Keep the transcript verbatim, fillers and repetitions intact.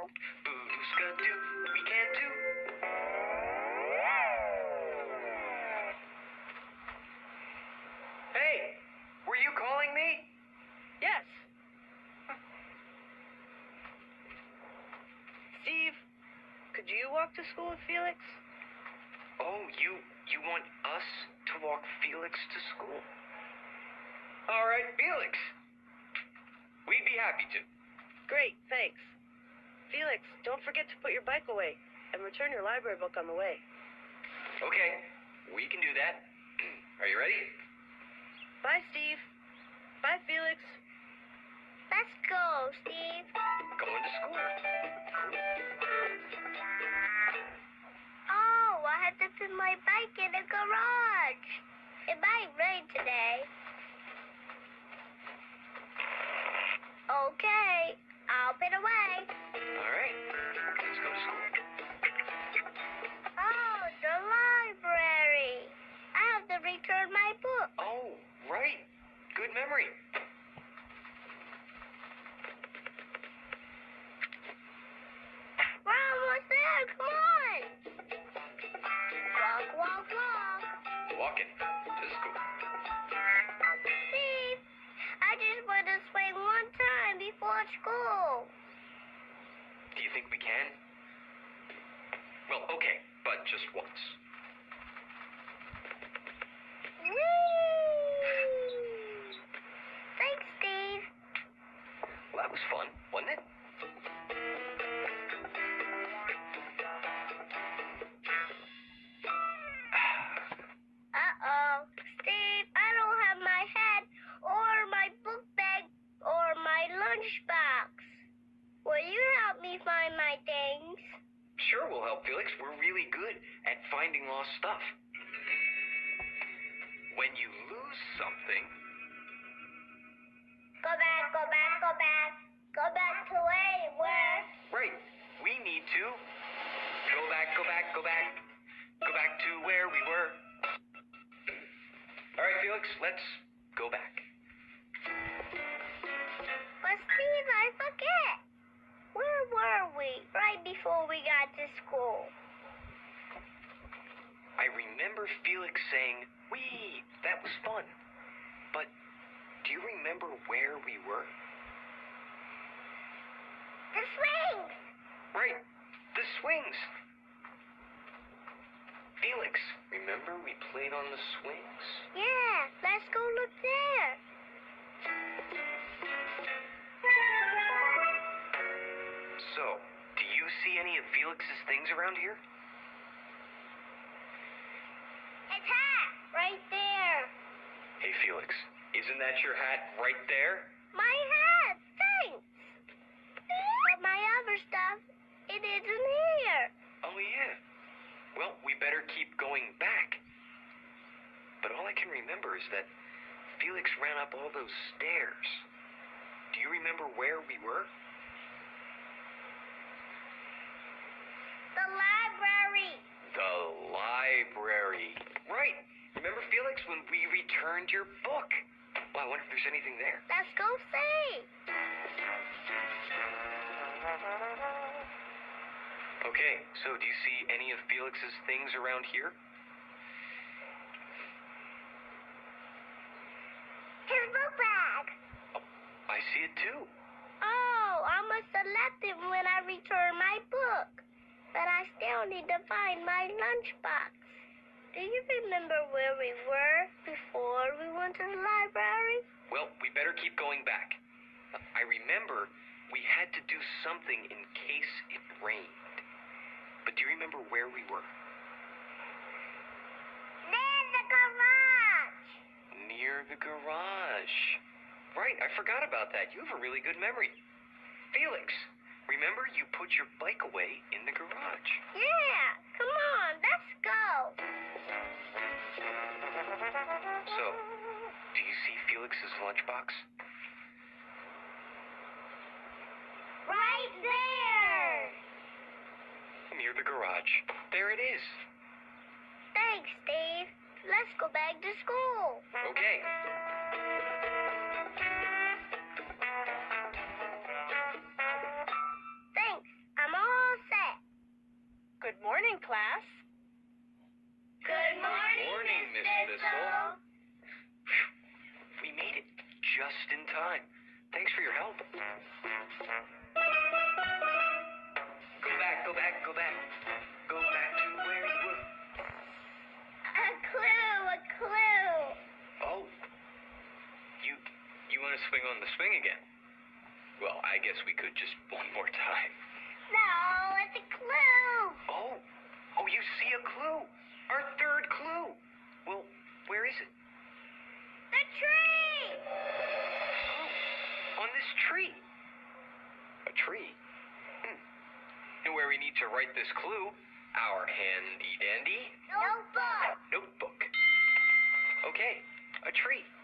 Boo-ska-doo, we can do. Hey, were you calling me? Yes. Steve, could you walk to school with Felix? Oh, you you want us to walk Felix to school? All right, Felix. We'd be happy to. Great, thanks. Felix, don't forget to put your bike away and return your library book on the way. Okay, we can do that. Are you ready? Bye, Steve. Bye, Felix. Let's go, Steve. Going to school. Oh, I had to put my bike in the garage. It might rain today. Okay, I'll put away. All right, let's go to school. Oh, the library. I have to return my book. Oh, right. Good memory. We're almost there. Come on. Walk, walk, walk. Walking to school. Steve, I just want to swing one time before school. Do you think we can? Well, okay, but just once. Whee! Thanks, Steve. Well, that was fun, wasn't it? Uh-oh. Steve, I don't have my hat or my book bag or my lunchbox. Will you help me find my things? Sure, we'll help, Felix. We're really good at finding lost stuff. When you lose something, Go back, go back, go back. Go back to where you were. right, we need to go back, go back, go back, go back to where we were. All right, Felix, let's go back. But Steve, I forget. Where were we right before we got to school? I remember Felix saying, "Wee, that was fun." But do you remember where we were? The swings. Right, the swings. Felix, remember we played on the swings? Yeah, let's go look there. So, do you see any of Felix's things around here? It's hat right there. Hey, Felix, isn't that your hat right there? My hat, thanks. But my other stuff, it isn't here. Oh, yeah. Well, we better keep going back. But all I can remember is that Felix ran up all those stairs. Do you remember where we were? The library. The library. Right. Remember, Felix, when we returned your book? Well, I wonder if there's anything there. Let's go see. Okay, so do you see any of Felix's things around here? His book bag. Oh, I see it too. Oh, I must have left it when I returned my book. But I still need to find my lunchbox. Do you remember where we were before we went to the library? Well, we better keep going back. I remember we had to do something in case it rained. But do you remember where we were? Near the garage. Near the garage. Right, I forgot about that. You have a really good memory. Felix, remember you put your bike away in the garage. Yeah, come on, let's go. So, do you see Felix's lunchbox? Right there. Near the garage. There it is. Thanks, Steve. Let's go back to school. Okay. Thanks. I morning, class. Good morning, Morning, Miss Miss Thistle. We made it just in time. Thanks for your help. Go back, go back, go back. Go back to where you were. A clue, a clue. Oh. You you want to swing on the swing again? Well, I guess we could just one more time. No, it's a clue. Oh. Oh, you see a clue. Our third clue. Well, where is it? The tree. Oh, on this tree. A tree? Hmm. And where we need to write this clue, our handy dandy Notebook. notebook. Okay, a tree.